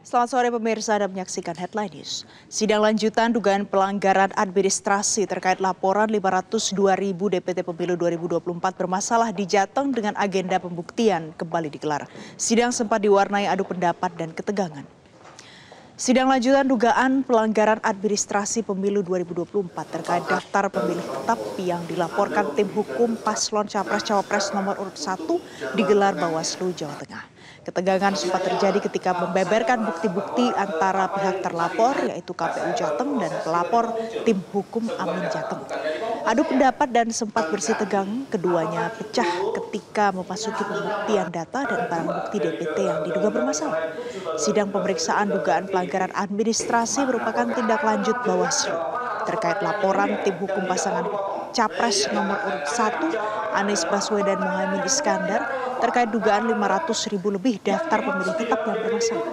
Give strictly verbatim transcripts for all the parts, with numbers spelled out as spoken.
Selamat sore pemirsa, Anda menyaksikan Headline News. Sidang lanjutan dugaan pelanggaran administrasi terkait laporan lima ratus dua ribu D P T Pemilu dua ribu dua puluh empat bermasalah di Jateng dengan agenda pembuktian kembali digelar. Sidang sempat diwarnai adu pendapat dan ketegangan. Sidang lanjutan dugaan pelanggaran administrasi pemilu dua ribu dua puluh empat terkait daftar pemilih tetap yang dilaporkan tim hukum paslon capres-cawapres nomor urut satu digelar Bawaslu Jawa Tengah. Ketegangan sempat terjadi ketika membeberkan bukti-bukti antara pihak terlapor yaitu K P U Jateng dan pelapor tim hukum Amin Jateng. Adu pendapat dan sempat bersih tegang, keduanya pecah ketika memasuki pembuktian data dan barang bukti D P T yang diduga bermasalah. Sidang pemeriksaan dugaan pelanggaran administrasi merupakan tindak lanjut Bawaslu terkait laporan tim hukum pasangan Capres nomor urut satu Anies Baswedan Mohaimin Iskandar terkait dugaan lima ratus ribu lebih daftar pemilih tetap yang bermasalah.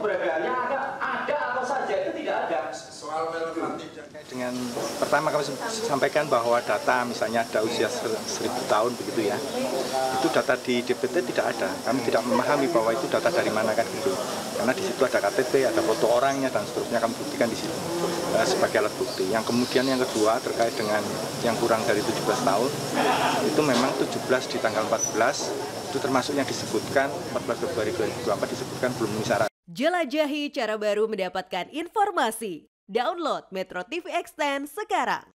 Dengan pertama kami sampaikan bahwa data misalnya ada usia seribu tahun begitu ya, itu data di D P T tidak ada. Kami tidak memahami bahwa itu data dari mana kan gitu. Karena di situ ada K T P, ada foto orangnya dan seterusnya, kami buktikan di situ uh, sebagai alat bukti. Yang kemudian yang kedua terkait dengan yang kurang dari tujuh belas tahun, itu memang tujuh belas di tanggal empat belas itu termasuk yang disebutkan empat belas Februari dua ribu dua puluh empat disebutkan belum memenuhi syarat. Jelajahi cara baru mendapatkan informasi. Download Metro T V Extend sekarang.